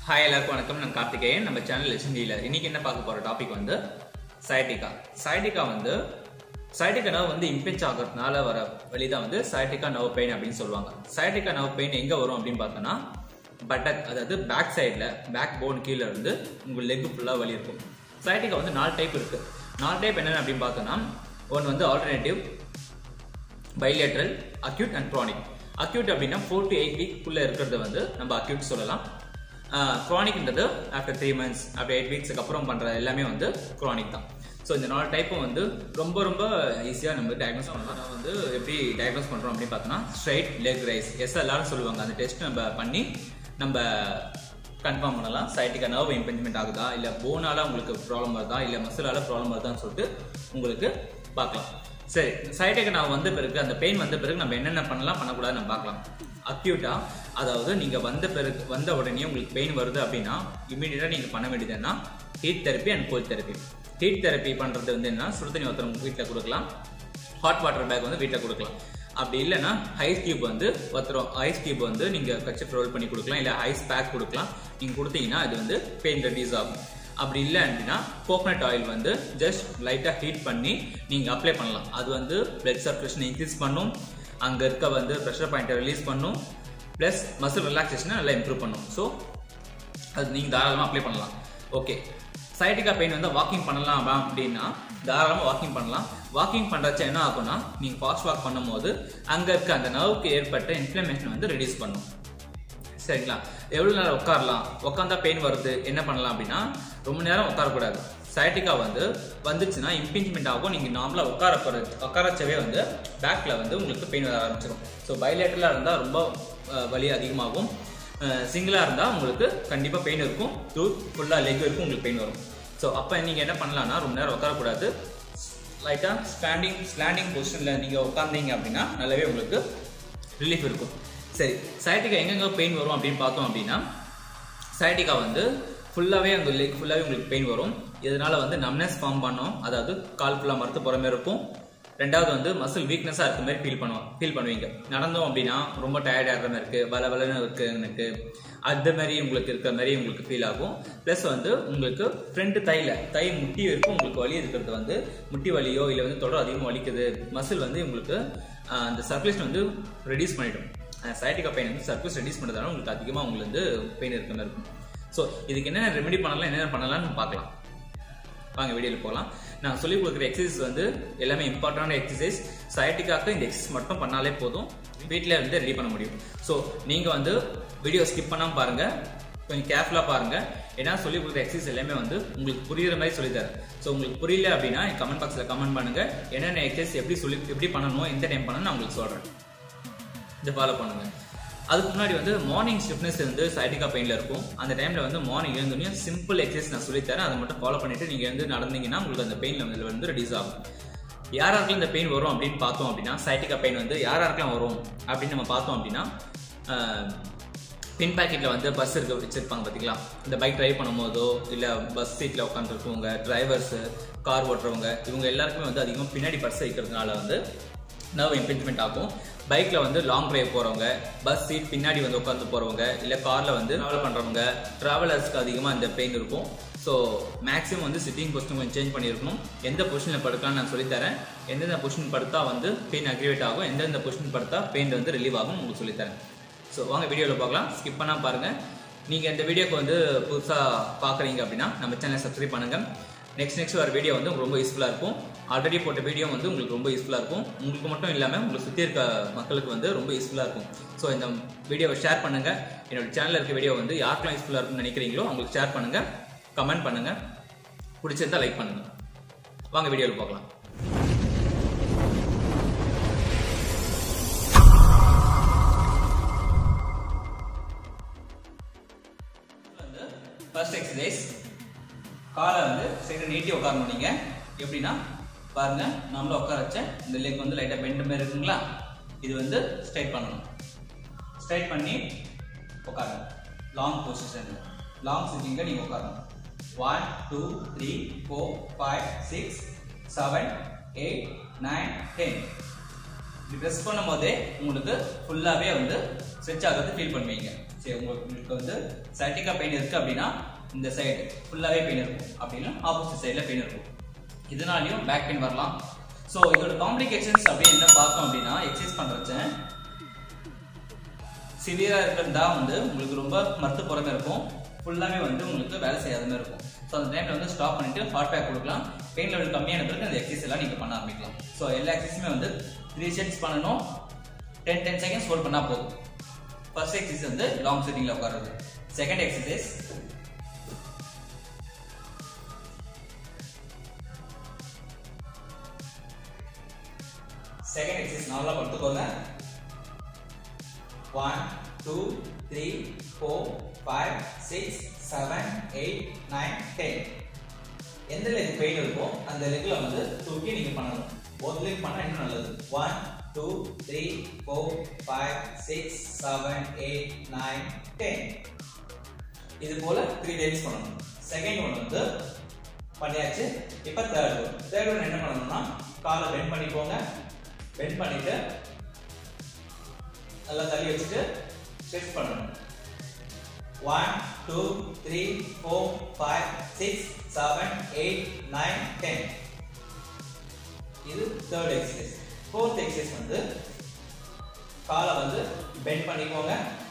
Hi எல்லாருக்கும் வணக்கம். நான் கார்த்திகேயன். நம்ம சேனல் லெசன் டீலர். இன்னைக்கு என்ன பார்க்க போற டாபிக் வந்து சைட்டிகா. சைட்டிகா நர்வ் வந்து இம்பெஞ்ச் ஆகிறதுனால வர வலிதான் வந்து சைட்டிகா நர்வ் பெயின் அப்படின்னு சொல்லுவாங்க. சைட்டிகா நர்வ் பெயின் எங்க வரும் அப்படின்னு பார்த்தோம்னா பட்டக், அதாவது பேக் சைட்ல, பேக் போன் கீழே இருந்து உங்க லெக் ஃபுல்லா வலி இருக்கும். சைட்டிகா வந்து 4 டைப் இருக்கு. 4 டைப் என்னென்ன அப்படின்னு பார்த்தோம்னா, ஒன்று வந்து alternative, bilateral, acute and chronic. Acute அப்படின்னா 4 to 8 வீக்குள்ள இருக்கிறது வந்து நம்ம அக்யூட் சொல்லலாம். க்ரானிக்ன்றது ஆஃப்டர் 3 months, ஆஃப்டர் 8 வீக்ஸ்க்கு அப்புறம் பண்ற எல்லாமே வந்து க்ரானிக் தான். ஸோ இந்த 4 டைப்பும் வந்து ரொம்ப ரொம்ப ஈஸியாக நம்ம டயக்னோஸ் பண்ணலாம். நான் வந்து எப்படி டயக்னோஸ் பண்ணுறோம் அப்படின்னு பார்த்தோன்னா, ஸ்ட்ரைட் லெக் ரைஸ் எல்லாரும் சொல்லுவாங்க. அந்த டெஸ்ட் நம்ம பண்ணி நம்ம கன்ஃபார்ம் பண்ணலாம் சைட்டிகா நர்வ் இம்பெஞ்ச்மெண்ட் ஆகுதா, இல்லை போனால உங்களுக்கு ப்ராப்ளம் வருதா, இல்லை மசிலால ப்ராப்ளம் வருதான்னு சொல்லிட்டு உங்களுக்கு பார்க்கலாம். சரி, சைட்டிகா நர்வ் வந்த பிறகு, அந்த பெயின் வந்த பிறகு நம்ம என்னென்ன பண்ணலாம் பண்ணக்கூடாதுன்னு நம்ம பார்க்கலாம். அக்யூட்டா, அதாவது நீங்க வந்த உடனே உங்களுக்கு பெயின் வருது அப்படின்னா இமீடியட்டா நீங்க பண்ண வேண்டியது என்ன, heat therapy and cold therapy. Heat therapy பண்றது வந்து என்ன, சுடு தண்ணி ஒருத்தர் வீட்டில் கொடுக்கலாம், ஹாட் வாட்டர் பேக் வந்து வீட்டில் கொடுக்கலாம். அப்படி இல்லைன்னா ஐஸ் கியூப் வந்து ஐஸ் கியூப் வந்து நீங்க கட்சி ரோல் பண்ணி கொடுக்கலாம், இல்லை ஐஸ் பேக் கொடுக்கலாம். நீங்க கொடுத்தீங்கன்னா அது வந்து பெயின் ரெடியூஸ் ஆகும். அப்படி இல்லை அப்படின்னா கோகனட் ஆயில் வந்து ஜஸ்ட் லைட்டா ஹீட் பண்ணி நீங்க அப்ளை பண்ணலாம். அது வந்து பிளட் சர்க்குலேஷன் இன்க்ரீஸ் பண்ணும், அங்க இருக்க வந்து ப்ரெஷர் பாயிண்ட்டை ரிலீஸ் பண்ணும், பிளஸ் மசில் ரிலாக்ஸேஷனை நல்லா இம்ப்ரூவ் பண்ணும். ஸோ அது நீங்க தாராளமாக அப்ளை பண்ணலாம். ஓகே, சைட்டிகா பெயின் வந்து வாக்கிங் பண்ணலாம் அப்படின்னா தாராளமாக வாக்கிங் பண்ணலாம். வாக்கிங் பண்றச்ச என்ன ஆகும்னா, நீங்க ஃபாஸ்ட் வாக் பண்ணும்போது அங்க இருக்க அந்த நர்வுக்கு ஏற்பட்ட இன்ஃப்ளமேஷன் வந்து ரெடியூஸ் பண்ணும். சரிங்களா? எவ்வளவு நேரம் உட்காரலாம், உட்காந்தா பெயின் வருது, என்ன பண்ணலாம் அப்படின்னா, ரொம்ப நேரம் உட்காரக்கூடாது. சைட்டிகா வந்து வந்துச்சுன்னா இம்பிஞ்ச்மெண்ட் ஆகும். நீங்க நார்மலா உட்காரச்சவே வந்து பேக்ல வந்து உங்களுக்கு பெயின் வர ஆரம்பிச்சிடும். ஸோ பைலேட்டரலா இருந்தா ரொம்ப வலி அதிகமாகும். சிங்கிளா இருந்தா உங்களுக்கு கண்டிப்பா பெயின் இருக்கும். ஃபுல்லா லெக் வரைக்கும் உங்களுக்கு பெயின் வரும். ஸோ அப்ப நீங்க என்ன பண்ணலாம்னா, ரொம்ப நேரம் உட்காரக்கூடாது. லைட்டா ஸ்டாண்டிங் பொசிஷன்ல நீங்க உட்கார்ந்தீங்க அப்படின்னா நல்லாவே உங்களுக்கு ரிலீஃப் இருக்கும். சரி, சைட்டிகா எங்கெங்க பெயின் வரும் அப்படின்னு பார்த்தோம் அப்படின்னா, சைட்டிகா வந்து ஃபுல்லாகவே அந்த லெக் ஃபுல்லாகவே உங்களுக்கு பெயின் வரும். இதனால வந்து நம்னஸ் ஃபார்ம் பண்ணோம், அதாவது கால் ஃபுல்லாக மறுத்து போகிற மாதிரி இருக்கும். ரெண்டாவது வந்து மசில் வீக்னஸாக இருக்க மாதிரி ஃபீல் பண்ணுவீங்க. நடந்தோம் அப்படின்னா ரொம்ப டயர்ட் ஆகிற மாதிரி இருக்குது, பலன்னு இருக்கு எனக்கு, அந்த மாதிரி உங்களுக்கு இருக்கிற மாதிரி உங்களுக்கு ஃபீல் ஆகும். ப்ளஸ் வந்து உங்களுக்கு ஃப்ரண்ட் தை முட்டி வரைக்கும் உங்களுக்கு வலி இருக்கிறது வந்து முட்டி வலியோ இல்லை வந்து தொடர் அதிகமாக வலிக்குது, மசில் வந்து உங்களுக்கு அந்த சர்க்குலேஷன் வந்து ரெடியூஸ் பண்ணிடும். சைட்டிகா பெயின் வந்து சர்க்குலேஷன் ரெடியூஸ் பண்ணுறதுனால உங்களுக்கு அதிகமாக உங்களுக்கு வந்து பெயின் இருக்கிற மாதிரி இருக்கும். ஸோ இதுக்கு என்னென்ன ரெமெடி பண்ணலாம், என்னென்ன பண்ணலாம்னு பார்க்கலாம். வாங்க வீடியோவில் போகலாம். நான் சொல்லிக் கொடுக்குற எக்ஸசைஸ் வந்து எல்லாமே இம்பார்ட்டன்டான எக்ஸசைஸ். சைட்டிகாக்கு இந்த எக்ஸசைஸ் மட்டும் பண்ணாலே போதும், வீட்டில் வந்து ரெடி பண்ண முடியும். ஸோ நீங்கள் வந்து வீடியோ ஸ்கிப் பண்ணாமல் பாருங்க, கொஞ்சம் கேர்ஃபுல்லாக பாருங்க. ஏன்னா சொல்லிக் கொடுக்குற எக்ஸசைஸ் எல்லாமே வந்து உங்களுக்கு புரியுற மாதிரி சொல்லித்தரேன். ஸோ உங்களுக்கு புரியல அப்படின்னா கமெண்ட் பாக்ஸில் கமெண்ட் பண்ணுங்க. என்னென்ன எக்ஸசைஸ் எப்படி பண்ணணும், எந்த டைம் பண்ணணும் நான் உங்களுக்கு சொல்கிறேன். இதை ஃபாலோ பண்ணுங்க. அதுக்கு முன்னாடி வந்து மார்னிங் ஸ்டிஃப்னஸ் வந்து சைட்டிகா பெயின்ல இருக்கும். அந்த டைம்ல வந்து மார்னிங் எழுந்தோடனே சிம்பிள் எக்ஸசைஸ் நான் சொல்லித்தரேன், அதை மட்டும் ஃபாலோ பண்ணிட்டு நீங்க வந்து நடந்தீங்கன்னா உங்களுக்கு அந்த பெயின் லெவல் வந்து ரெடியூஸ் ஆகும். யாராருக்கெல்லாம் இந்த பெயின் வரும் அப்படின்னு பார்த்தோம் அப்படின்னா, சைட்டிகா பெயின் வந்து யாராருக்கெல்லாம் வரும் அப்படின்னு நம்ம பார்த்தோம் அப்படின்னா, பின் பாக்கெட்ல வந்து பஸ் வச்சிருப்பாங்க பார்த்தீங்களா, இந்த பைக் டிரைவ் பண்ணும் போதோ இல்லை பஸ் சீட்ல உட்காந்துருக்கவங்க, டிரைவர்ஸ், கார் ஓட்டுறவங்க, இவங்க எல்லாருக்குமே வந்து அதிகமாக பின்னாடி பர்ஸ் வைக்கிறதுனால வந்து நர்வ் இம்பெஞ்ச்மெண்ட் ஆகும். பைக்ல வந்து லாங் டிரைவ் போறவங்க, பஸ் சீட் பின்னாடி வந்து உட்காந்து போறவங்க, இல்ல கார்ல வந்து டிராவல் பண்றவங்க, டிராவலர்ஸ்க்கு அதிகமா இந்த பெயின் இருக்கும். ஸோ மேக்ஸிமம் வந்து சிட்டிங் பொசிஷன் கொஞ்சம் சேஞ்ச் பண்ணியிருக்கணும். எந்த பொசிஷன்ல படுக்கலாம்னு நான் சொல்லித்தரேன். எந்தெந்த பொசிஷன் படுத்தா வந்து பெயின் அக்ரிவேட் ஆகும், எந்தெந்த பொசிஷன் படுத்தா பெயின் வந்து ரிலீவ் ஆகும் உங்களுக்கு சொல்லித்தரேன். ஸோ வாங்க வீடியோவில் பார்க்கலாம். ஸ்கிப் பண்ணாம பாருங்க. நீங்க இந்த வீடியோக்கு வந்து புதுசா பாக்குறீங்க அப்படின்னா நம்ம சேனலை சப்ஸ்கிரைப் பண்ணுங்க. நெக்ஸ்ட் வர வீடியோ வந்து உங்களுக்கு ரொம்ப யூஸ்ஃபுல்லாக இருக்கும். ஆல்ரெடி போட்ட வீடியோ வந்து உங்களுக்கு ரொம்ப யூஸ்ஃபுல்லாக இருக்கும். உங்களுக்கு மட்டும் இல்லாமல் உங்களுக்கு சுற்றி இருக்க மக்களுக்கு வந்து ரொம்ப யூஸ்ஃபுல்லாக இருக்கும். ஸோ இந்த வீடியோவை ஷேர் பண்ணுங்க. என்னோட சேனலில் இருக்க வீடியோ வந்து யாருக்கெல்லாம் யூஸ்ஃபுல்லாக இருக்கும்னு நினைக்கிறீங்களோ அவங்களுக்கு ஷேர் பண்ணுங்க, கமெண்ட் பண்ணுங்க, பிடிச்சிருந்தா லைக் பண்ணுங்க. வாங்க வீடியோவில் பார்க்கலாம். ஃபர்ஸ்ட் எக்ஸசைஸ், காலை வந்து சைடு நீட்டி உட்காரணும். நீங்க எப்படின்னா பாருங்க, நம்மள உட்கார வச்ச இந்த லெக் வந்து லைட்டா பெண்ட் மாதிரி இருக்குங்களா, இது வந்து ஸ்ட்ரைட் பண்ணணும். ஸ்ட்ரைட் பண்ணி உட்காருங்க. லாங் பொசிஷன், லாங் சிட்டிங்ல நீங்க உட்காரணும். 1 2 3 4 5 6 7 8 9 10 இப்படி பிரஸ் பண்ணும்போதே உங்களுக்கு ஃபுல்லாவே வந்து ஸ்ட்ரெச் ஆகிறது ஃபீல் பண்ணுவீங்க. சரி, உங்களுக்கு வந்து சைட்டிகா பெயின் இருக்கு அப்படின்னா இந்த சைடு ஃபுல்லாவே பெயின் இருக்கும், அப்படின்னா ஆப்போசிட் சைடுல பெயின் இருக்கும். இதனாலையும் பேக் பெயின் வரலாம். ஸோ இதோட காம்ப்ளிகேஷன்ஸ் அப்படின்னு என்ன பார்த்தோம் அப்படின்னா, எக்ஸசைஸ் பண்றச்ச சிவியரா இருக்கிறதா வந்து உங்களுக்கு ரொம்ப மறுத்து போறமே இருக்கும், ஃபுல்லாவே வந்து உங்களுக்கு வேலை செய்யாத மாதிரி இருக்கும். ஸோ அந்த டைம்ல வந்து ஸ்டாப் பண்ணிட்டு ஹாட் பேக் கொடுக்கலாம். பெயின் லெவல் கம்மியான பிறகு அந்த எக்ஸசைஸ் எல்லாம் நீங்க பண்ண ஆரம்பிக்கலாம். ஸோ எல்லா எக்ஸசைஸுமே வந்து 3 செட்ஸ் பண்ணணும். 10 செகண்ட்ஸ் ஹோல்ட் பண்ணா போதும். ஃபர்ஸ்ட் எக்ஸசைஸ் வந்து லாங் சிட்டிங்ல உட்காருது. செகண்ட் எக்ஸசைஸ் நல்லா படுத்துக்கோங்க. 1 2 3 4 5 6 7 8 9 10. எந்த லெக் பெயின் இருக்கோ அந்த லெக்ல வந்து தூக்கி நீங்க பண்ணணும். ஒரு லெக் பண்ணா இன்னும் நல்லது. 1 2 3 4 5 6 7 8 9 10. இது போல 3 டைம்ஸ் பண்ணணும். செகண்ட் ஒன் வந்து பண்ணியாச்சு. இப்போ தேர்ட் ஒன் என்ன பண்ணணும்னா, காலை பெண்ட் பண்ணிக்கோங்க. பெண்ட் பண்ணிட்டு நல்லா தள்ளி வச்சுட்டு ஸ்ட்ரெச் பண்ணணும். 1 2 3 4 5 6 7 8 9 10. இது தேர்ட் எக்ஸசைஸ். ஃபோர்த் எக்ஸசைஸ் வந்து காலை வந்து பெண்ட் பண்ணிக்கோங்க.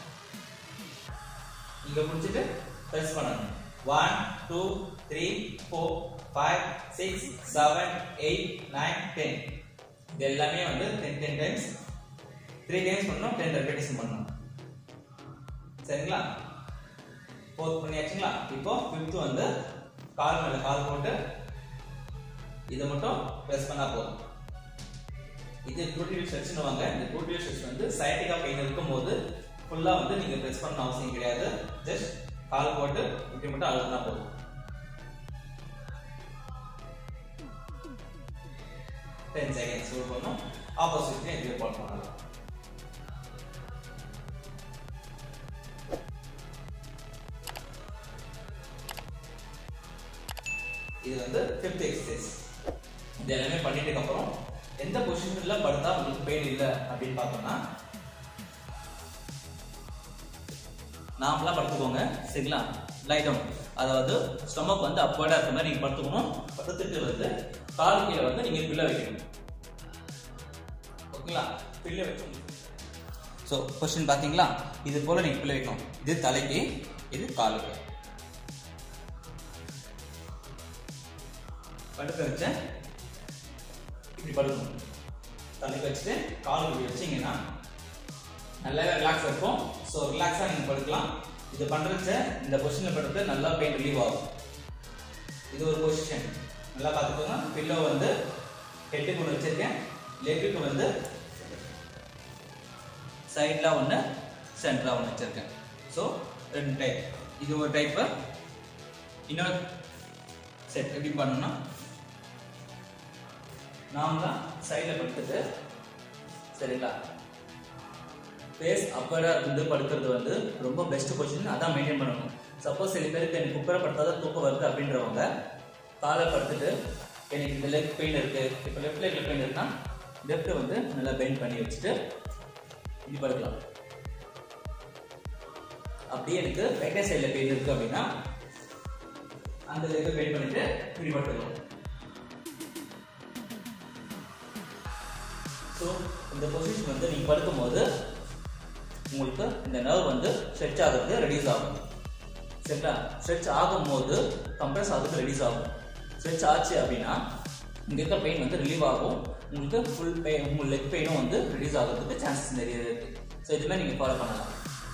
இங்க பிடிச்சிட்டு பிரஸ் பண்ணணும். 1 2 3 4 5 6 7 8 9 10. இது எல்லாமே வந்து 10 டைம்ஸ் 3 டைம்ஸ் பண்ணனும். 10 ரெபிடேஷன் பண்ணனும். சரிங்களா? ஃபோர்த் பண்ணியாச்சுங்களா? இப்போ ஃபிஃப்த் வந்து கால் மேல கால் போட்டு இத மட்டும் பிரஸ் பண்ணா போதும். இது குரூட்டிவ் ஸ்ட்ரெச்னு வாங்க. இந்த குரூட்டிவ் ஸ்ட்ரெச் வந்து சைட்டிகா பெயின் இருக்கும்போது ஃபுல்லா வந்து நீங்க பிரஸ் பண்ண அவசியம் கிடையாது. ஜஸ்ட் கால் போட்டு இப்படி மட்டும் அழுத்தினா போதும். 10 செகண்ட்ஸ் ஹோல்ட் பண்ணனும். ஆப்போசிட்ல இப்படி போட் பண்ணலாம். இது வந்து 5th எக்ஸசைஸ். இது எல்லாமே பண்ணிட்டதுக்கு அப்புறம் எந்த பொசிஷன்ல படுத்தா உங்களுக்கு பெயின் இல்ல அப்படின்னு பார்த்தோம்னா, நார்மலா படுத்துக்கோங்க. சரிங்களா? லை டவுன், அதாவது ஸ்டொமக் வந்து அப்வர்டா இருக்க மாதிரி நீங்க படுத்துக்கணும். படுத்துட்டு வந்து கால் கீழே வந்து நீங்க பில்ல வைக்கணும். ஓகேங்களா? பில்ல வச்சு சோ பொசிஷன் பாத்தீங்களா? இது போல நீங்க பில்ல வைக்கணும். இது தலைக்கு, இது காலுக்கு. படுக்க வச்ச இப்படி படுக்கணும். தலைக்கு வச்சுட்டு கால் இப்படி வச்சீங்கன்னா நல்லாவே ரிலாக்ஸ் இருக்கும். ஸோ ரிலாக்ஸாக நீங்கள் படுக்கலாம். இது பண்ணுறச்ச இந்த பொசிஷனில் படுத்து நல்லா பெயின் ரிலீவ் ஆகும். இது ஒரு பொசிஷன். நல்லா பார்த்துக்கோங்க. பில்லோ வந்து ஹெட்டுக்கு ஒன்று வச்சிருக்கேன், லெக்குக்கு வந்து சைடில் ஒன்று, சென்டராக ஒன்று வச்சிருக்கேன். So 2 type. இது ஒரு டைப்பு. இன்னொரு செட் எப்படி பண்ணணும்னா, நாமளா சைடில் படுத்துட்டு, சரிங்களா, ஃபேஸ் அப்பரா இருந்து படுக்கிறது வந்து ரொம்ப பெஸ்ட் பொசிஷன். அதான் மெயின்டைன் பண்ணணும். சப்போஸ் சில பேருக்கு எனக்கு குப்பரை படுத்தாதான் தூக்கம் வருது அப்படின்றவங்க காலை படுத்துட்டு, எனக்கு இந்த லெக் பெயின் இருக்கு, இப்போ லெஃப்ட் லெக்ல பெயின் இருக்குன்னா லெஃப்ட் வந்து நல்லா பெண்ட் பண்ணி வச்சுட்டு இப்படி படுக்கலாம். அப்படியே எனக்கு ரைட் சைடில் பெயின் இருக்கு அப்படின்னா அந்த லெக்கை பெண்ட் பண்ணிட்டு இப்படி படுத்துக்கலாம். ஸோ இந்த பொசிஷன் வந்து நீங்கள் படுக்கும்போது உங்களுக்கு இந்த நர்வ் வந்து ஸ்ட்ரெச் ஆகிறது ரெடியூஸ் ஆகும். சரிங்களா? ஸ்ட்ரெச் ஆகும்போது கம்ப்ரஸ் ஆகுறது ரெடியூஸ் ஆகும். ஸ்ட்ரெச் ஆச்சு அப்படின்னா இங்கே இருக்க பெயின் வந்து ரிலீவ் ஆகும். உங்களுக்கு ஃபுல் பெயின், உங்கள் லெக் பெயினும் வந்து ரெடியூஸ் ஆகிறதுக்கு சான்சஸ் நிறைய இருக்கு. ஸோ இதுமாதிரி நீங்கள் ஃபாலோ பண்ணலாம்.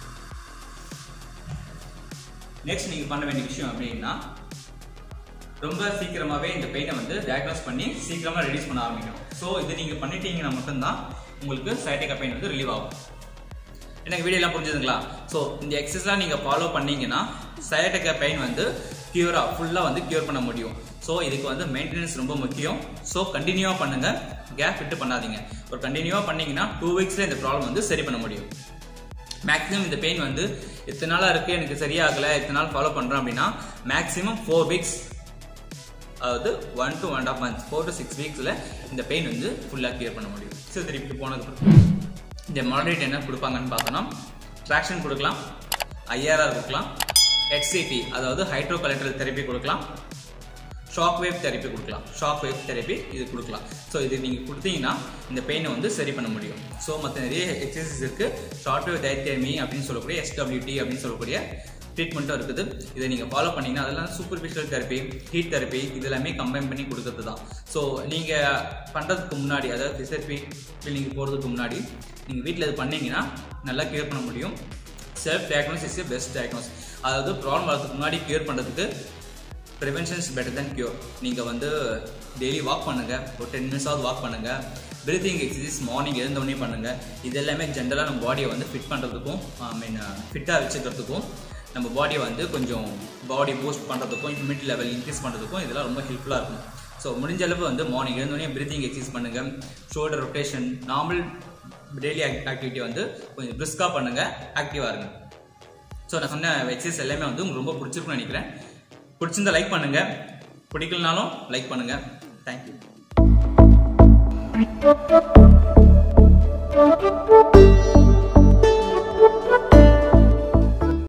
நெக்ஸ்ட் நீங்கள் பண்ண வேண்டிய விஷயம் அப்படின்னா, ரொம்ப சீக்கிரமாகவே இந்த பெயினை வந்து டயக்னோஸ் பண்ணி சீக்கிரமாக ரெடியூஸ் பண்ண ஆரம்பிக்கணும். ஸோ இது நீங்கள் பண்ணிட்டீங்கன்னா மட்டும்தான் உங்களுக்கு சைட்டிகா பெயின் வந்து ரிலீவ் ஆகும். எனக்கு வீடியோ எல்லாம் புரிஞ்சுதுங்களா? ஸோ இந்த எக்ஸசைஸ்லாம் நீங்கள் ஃபாலோ பண்ணீங்கன்னா சைட்டிகா பெயின் வந்து ஃபுல்லாக வந்து கியூர் பண்ண முடியும். ஸோ இதுக்கு வந்து மெயின்டெனன்ஸ் ரொம்ப முக்கியம். ஸோ கண்டினியூவாக பண்ணுங்க, கேப் விட்டு பண்ணாதீங்க. ஒரு கண்டினியூவாக பண்ணீங்கன்னா 2 வீக்ஸ்ல இந்த ப்ராப்ளம் வந்து சரி பண்ண முடியும். மேக்ஸிமம் இந்த பெயின் வந்து எத்தனை நாளாக இருக்குது, எனக்கு சரியாகலை, எத்தனை நாள் ஃபாலோ பண்ணுறேன் அப்படின்னா மேக்ஸிமம் 4 வீக்ஸ், அதாவது 1 to 1.5 months, 4 to 6 வீக்ஸில் இந்த பெயின் வந்து ஃபுல்லாக கிளியர் பண்ண முடியும். ஸோ திருப்பி போனதுக்கு இந்த மாடரேட் என்ன கொடுப்பாங்கன்னு பார்த்தோன்னா, ட்ராக்ஷன் கொடுக்கலாம், ஐஆர்ஆர் கொடுக்கலாம், HCT அதாவது ஹைட்ரோ கொலாட்ரல் தெரப்பி கொடுக்கலாம், ஷாக் வேவ் தெரப்பி கொடுக்கலாம். ஷாக் வேவ் தெரப்பி இது கொடுக்கலாம். ஸோ இது நீங்கள் கொடுத்தீங்கன்னா இந்த பெயினை வந்து சரி பண்ண முடியும். ஸோ மற்ற நிறைய எக்ஸசைஸ் இருக்குது. ஷார்ட் வேவ் டயத்தெர்மி அப்படின்னு சொல்லக்கூடிய SWT அப்படின்னு சொல்லக்கூடிய ட்ரீட்மெண்ட்டும் இருக்குது. இதை நீங்கள் ஃபாலோ பண்ணிங்கன்னா அதெல்லாம் சூப்பர்ஃபிஷியல் தெரப்பி, ஹீட் தெரப்பி இது எல்லாமே கம்பைன் பண்ணி கொடுக்கறது தான். ஸோ நீங்கள் பண்ணுறதுக்கு முன்னாடி, அதாவது ஃபிசியோதெரப்பி கிளினிக் போகிறதுக்கு முன்னாடி நீங்கள் வீட்டில் இது பண்ணிங்கன்னா நல்லா கிளியர் பண்ண முடியும். Self diagnose is best diagnose. அதாவது ப்ராப்ளம் வரதுக்கு முன்னாடி கிளியர் பண்ணுறதுக்கு prevention is better than cure. நீங்கள் வந்து டெய்லி வாக் பண்ணுங்கள், ஒரு 10 minutes வாக் பண்ணுங்கள். பிரீத்திங் எக்ஸசைஸ் மார்னிங் எழுந்தோடனே பண்ணுங்கள். இது எல்லாமே ஜென்ரலாக நம்ம பாடியை வந்து ஃபிட் பண்ணுறதுக்கும், ஃபிட்டாக வச்சுக்கிறதுக்கும், நம்ம பாடியை வந்து கொஞ்சம் பாடி பூஸ்ட் பண்ணுறதுக்கும், இம்யூனிட்டி லெவல் இன்க்ரீஸ் பண்ணுறதுக்கும் இதெல்லாம் ரொம்ப ஹெல்ப்ஃபுல்லாக இருக்கும். ஸோ முடிஞ்ச அளவு வந்து மார்னிங் எழுந்தோடனே பிரீத்திங் எக்ஸசைஸ் பண்ணுங்கள். Shoulder rotation, normal daily activity வந்து கொஞ்சம் பிரிஸ்காக பண்ணுங்கள், ஆக்டிவாக இருங்க. ஸோ நான் சொன்ன எக்ஸசைஸ் எல்லாமே வந்து உங்களுக்கு ரொம்ப பிடிச்சிருக்குன்னு நினைக்கிறேன். பிடிச்சிருந்தா லைக் பண்ணுங்க, பிடிக்கலனாலும் லைக் பண்ணுங்க. தேங்க்யூ.